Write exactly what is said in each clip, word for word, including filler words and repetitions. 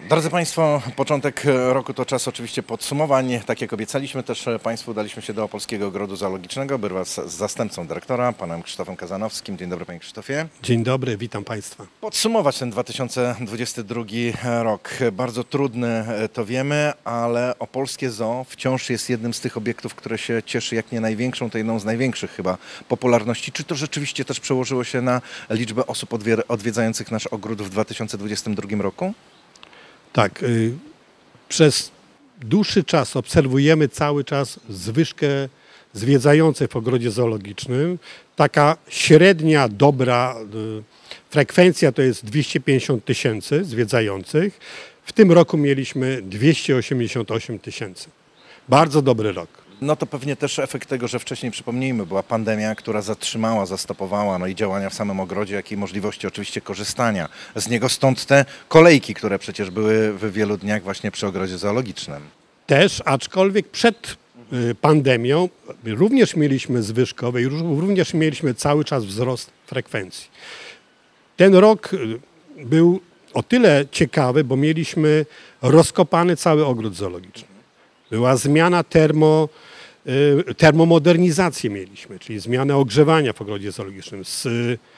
Drodzy Państwo, początek roku to czas oczywiście podsumowań. Tak jak obiecaliśmy też Państwu, udaliśmy się do Opolskiego Ogrodu Zoologicznego. Byłem z zastępcą dyrektora, panem Krzysztofem Kazanowskim. Dzień dobry, panie Krzysztofie. Dzień dobry, witam Państwa. Podsumować ten dwa tysiące dwudziesty drugi rok. Bardzo trudny, to wiemy, ale Opolskie Zoo wciąż jest jednym z tych obiektów, które się cieszy jak nie największą, to jedną z największych chyba popularności. Czy to rzeczywiście też przełożyło się na liczbę osób odwiedzających nasz ogród w dwa tysiące dwudziestym drugim roku? Tak, y, przez dłuższy czas obserwujemy cały czas zwyżkę zwiedzających w ogrodzie zoologicznym. Taka średnia, dobra y, frekwencja to jest dwieście pięćdziesiąt tysięcy zwiedzających. W tym roku mieliśmy dwieście osiemdziesiąt osiem tysięcy. Bardzo dobry rok. No to pewnie też efekt tego, że wcześniej, przypomnijmy, była pandemia, która zatrzymała, zastopowała no i działania w samym ogrodzie, jak i możliwości oczywiście korzystania z niego. Stąd te kolejki, które przecież były w wielu dniach właśnie przy ogrodzie zoologicznym. Też, aczkolwiek przed pandemią również mieliśmy zwyżkowe i również mieliśmy cały czas wzrost frekwencji. Ten rok był o tyle ciekawy, bo mieliśmy rozkopany cały ogród zoologiczny. Była zmiana termo, termomodernizację mieliśmy, czyli zmianę ogrzewania w ogrodzie zoologicznym. Z,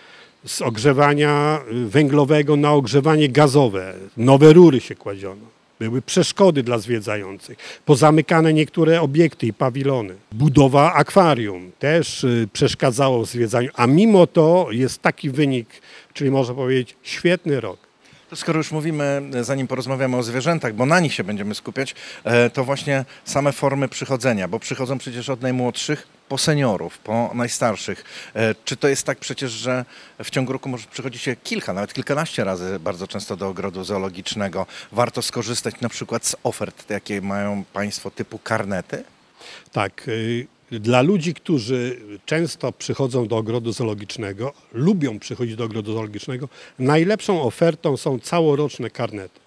z ogrzewania węglowego na ogrzewanie gazowe. Nowe rury się kładziono. Były przeszkody dla zwiedzających. Pozamykane niektóre obiekty i pawilony. Budowa akwarium też przeszkadzało w zwiedzaniu. A mimo to jest taki wynik, czyli można powiedzieć świetny rok. To skoro już mówimy, zanim porozmawiamy o zwierzętach, bo na nich się będziemy skupiać, to właśnie same formy przychodzenia, bo przychodzą przecież od najmłodszych po seniorów, po najstarszych. Czy to jest tak przecież, że w ciągu roku może przychodzi się kilka, nawet kilkanaście razy bardzo często do ogrodu zoologicznego? Warto skorzystać na przykład z ofert, jakie mają Państwo typu karnety? Tak. Dla ludzi, którzy często przychodzą do ogrodu zoologicznego, lubią przychodzić do ogrodu zoologicznego, najlepszą ofertą są całoroczne karnety.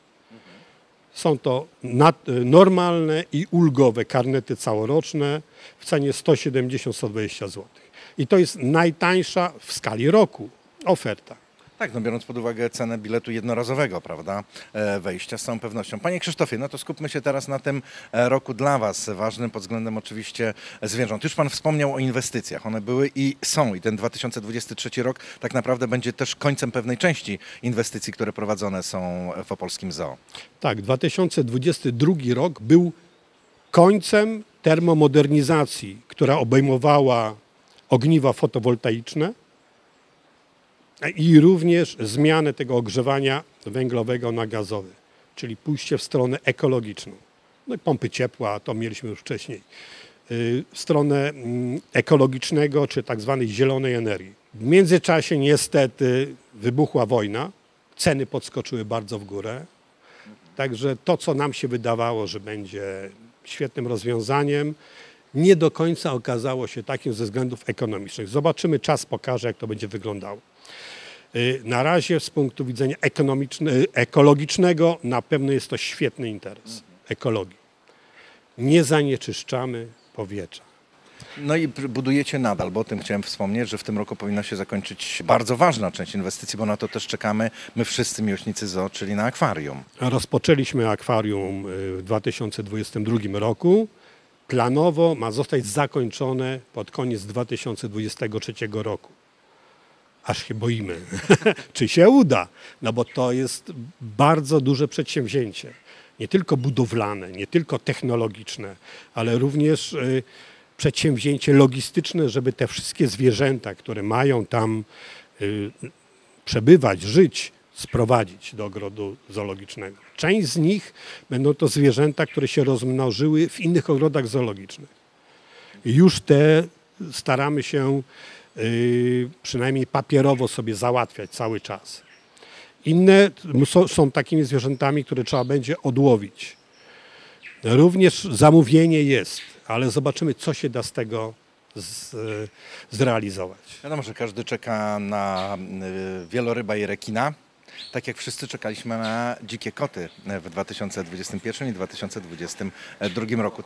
Są to normalne i ulgowe karnety całoroczne w cenie sto siedemdziesiąt do stu dwudziestu złotych. I to jest najtańsza w skali roku oferta. Tak, no biorąc pod uwagę cenę biletu jednorazowego, prawda, wejścia z całą pewnością. Panie Krzysztofie, no to skupmy się teraz na tym roku dla Was, ważnym pod względem oczywiście zwierząt. Już Pan wspomniał o inwestycjach, one były i są i ten dwa tysiące dwudziesty trzeci rok tak naprawdę będzie też końcem pewnej części inwestycji, które prowadzone są w Opolskim Zoo. Tak, dwa tysiące dwudziesty drugi rok był końcem termomodernizacji, która obejmowała ogniwa fotowoltaiczne, i również zmianę tego ogrzewania węglowego na gazowe, czyli pójście w stronę ekologiczną. No i pompy ciepła, to mieliśmy już wcześniej. W stronę ekologicznego, czy tak zwanej zielonej energii. W międzyczasie niestety wybuchła wojna, ceny podskoczyły bardzo w górę. Także to, co nam się wydawało, że będzie świetnym rozwiązaniem, nie do końca okazało się takim ze względów ekonomicznych. Zobaczymy, czas pokaże, jak to będzie wyglądało. Na razie z punktu widzenia ekologicznego na pewno jest to świetny interes ekologii. Nie zanieczyszczamy powietrza. No i budujecie nadal, bo o tym chciałem wspomnieć, że w tym roku powinna się zakończyć bardzo ważna część inwestycji, bo na to też czekamy my wszyscy miłośnicy zoo, czyli na akwarium. Rozpoczęliśmy akwarium w dwa tysiące dwudziestym drugim roku. Planowo ma zostać zakończone pod koniec dwa tysiące dwudziestego trzeciego roku. Aż się boimy, czy się uda, no bo to jest bardzo duże przedsięwzięcie. Nie tylko budowlane, nie tylko technologiczne, ale również y, przedsięwzięcie logistyczne, żeby te wszystkie zwierzęta, które mają tam y, przebywać, żyć, sprowadzić do ogrodu zoologicznego. Część z nich będą to zwierzęta, które się rozmnożyły w innych ogrodach zoologicznych. I już te staramy się Yy, przynajmniej papierowo sobie załatwiać cały czas. Inne są, są takimi zwierzętami, które trzeba będzie odłowić. Również zamówienie jest, ale zobaczymy, co się da z tego z, zrealizować. Wiadomo, że każdy czeka na wieloryba i rekina, tak jak wszyscy czekaliśmy na dzikie koty w dwa tysiące dwudziestym pierwszym i dwa tysiące dwudziestym drugim roku.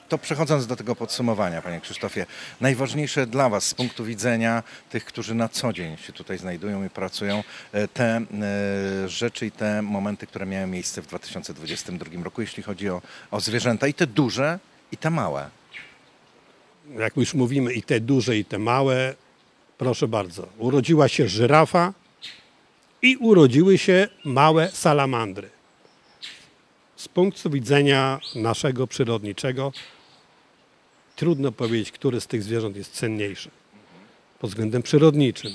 To przechodząc do tego podsumowania, panie Krzysztofie, najważniejsze dla was z punktu widzenia tych, którzy na co dzień się tutaj znajdują i pracują, te e, rzeczy i te momenty, które miały miejsce w dwa tysiące dwudziestym drugim roku, jeśli chodzi o, o zwierzęta, i te duże, i te małe. Jak już mówimy, i te duże, i te małe, proszę bardzo, urodziła się żyrafa i urodziły się małe salamandry. Z punktu widzenia naszego przyrodniczego trudno powiedzieć, który z tych zwierząt jest cenniejszy pod względem przyrodniczym.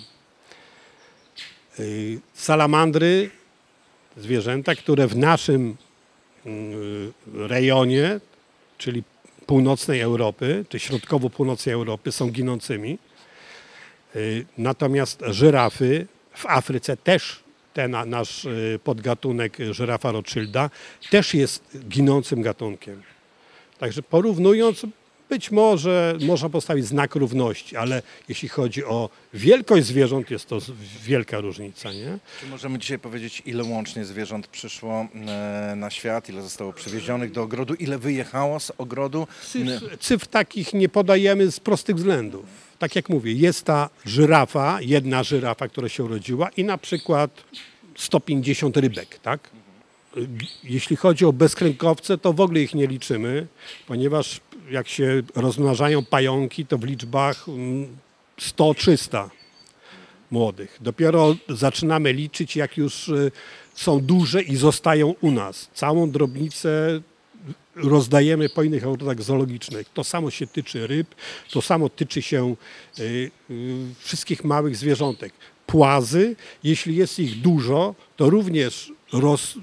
Salamandry, zwierzęta, które w naszym rejonie, czyli północnej Europy, czy środkowo-północnej Europy, są ginącymi. Natomiast żyrafy w Afryce też, ten nasz podgatunek żyrafa Rothschilda, też jest ginącym gatunkiem. Także porównując, być może można postawić znak równości, ale jeśli chodzi o wielkość zwierząt, jest to wielka różnica, nie? Czy możemy dzisiaj powiedzieć, ile łącznie zwierząt przyszło na świat, ile zostało przywiezionych do ogrodu, ile wyjechało z ogrodu? Cyfr, cyfr takich nie podajemy z prostych względów. Tak jak mówię, jest ta żyrafa, jedna żyrafa, która się urodziła, i na przykład sto pięćdziesiąt rybek, tak? Jeśli chodzi o bezkręgowce, to w ogóle ich nie liczymy, ponieważ jak się rozmnażają pająki, to w liczbach sto trzysta młodych. Dopiero zaczynamy liczyć, jak już są duże i zostają u nas. Całą drobnicę rozdajemy po innych ogrodach zoologicznych. To samo się tyczy ryb, to samo tyczy się y, y, wszystkich małych zwierzątek. Płazy, jeśli jest ich dużo, to również roz,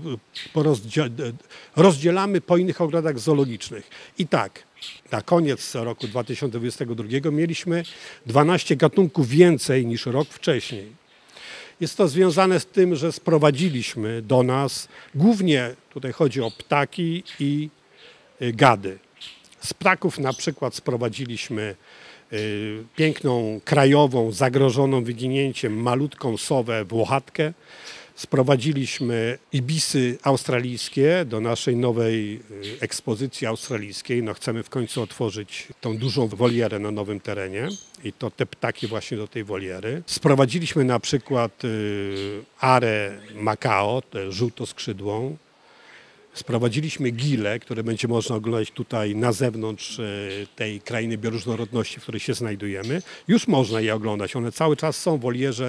rozdzielamy po innych ogrodach zoologicznych. I tak, na koniec roku dwa tysiące dwudziestego drugiego mieliśmy dwanaście gatunków więcej niż rok wcześniej. Jest to związane z tym, że sprowadziliśmy do nas, głównie tutaj chodzi o ptaki i gady. Z ptaków na przykład sprowadziliśmy piękną, krajową, zagrożoną wyginięciem malutką sowę włochatkę. Sprowadziliśmy ibisy australijskie do naszej nowej ekspozycji australijskiej. No, chcemy w końcu otworzyć tą dużą wolierę na nowym terenie i to te ptaki właśnie do tej woliery. Sprowadziliśmy na przykład arę Macao, tę żółtoskrzydłą. Sprowadziliśmy gile, które będzie można oglądać tutaj na zewnątrz tej krainy bioróżnorodności, w której się znajdujemy. Już można je oglądać. One cały czas są w wolierze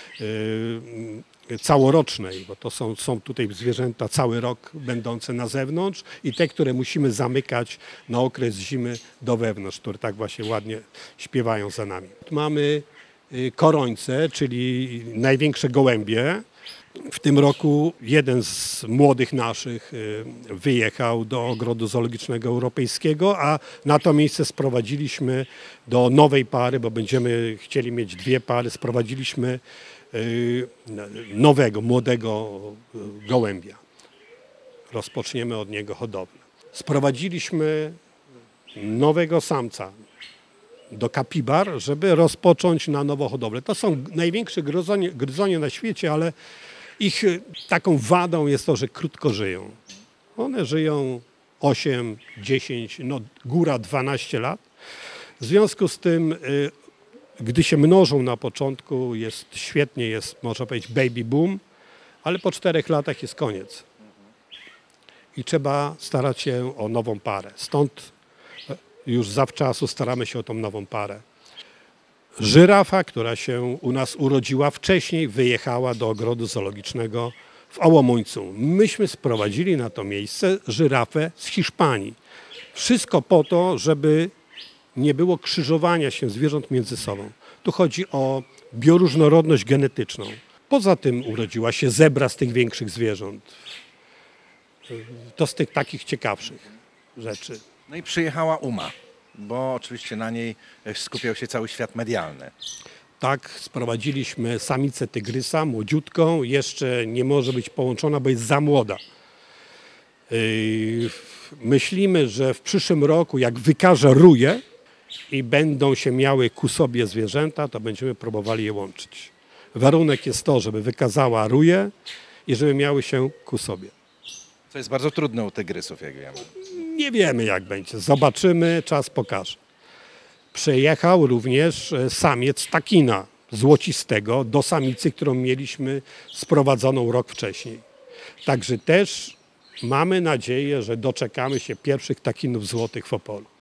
całorocznej, bo to są, są tutaj zwierzęta cały rok będące na zewnątrz i te, które musimy zamykać na okres zimy do wewnątrz, które tak właśnie ładnie śpiewają za nami. Mamy korońce, czyli największe gołębie. W tym roku jeden z młodych naszych wyjechał do Ogrodu Zoologicznego Europejskiego, a na to miejsce sprowadziliśmy do nowej pary, bo będziemy chcieli mieć dwie pary, sprowadziliśmy nowego, młodego gołębia. Rozpoczniemy od niego hodowlę. Sprowadziliśmy nowego samca do kapibar, żeby rozpocząć na nowo hodowlę. To są największe gryzonie, gryzonie na świecie, ale ich taką wadą jest to, że krótko żyją. One żyją osiem, dziesięć, no góra dwanaście lat. W związku z tym, gdy się mnożą na początku, jest świetnie, jest, można powiedzieć, baby boom, ale po czterech latach jest koniec. I trzeba starać się o nową parę. Stąd już zawczasu staramy się o tą nową parę. Żyrafa, która się u nas urodziła wcześniej, wyjechała do Ogrodu Zoologicznego w Ołomuńcu. Myśmy sprowadzili na to miejsce żyrafę z Hiszpanii. Wszystko po to, żeby nie było krzyżowania się zwierząt między sobą. Tu chodzi o bioróżnorodność genetyczną. Poza tym urodziła się zebra z tych większych zwierząt. To z tych takich ciekawszych rzeczy. No i przyjechała Uma, bo oczywiście na niej skupiał się cały świat medialny. Tak, sprowadziliśmy samicę tygrysa, młodziutką, jeszcze nie może być połączona, bo jest za młoda. Yy, myślimy, że w przyszłym roku, jak wykaże ruje i będą się miały ku sobie zwierzęta, to będziemy próbowali je łączyć. Warunek jest to, żeby wykazała ruje i żeby miały się ku sobie. Co jest bardzo trudne u tygrysów, jak wiemy. Nie wiemy jak będzie. Zobaczymy, czas pokaże. Przyjechał również e, samiec takina złocistego do samicy, którą mieliśmy sprowadzoną rok wcześniej. Także też mamy nadzieję, że doczekamy się pierwszych takinów złotych w Opolu.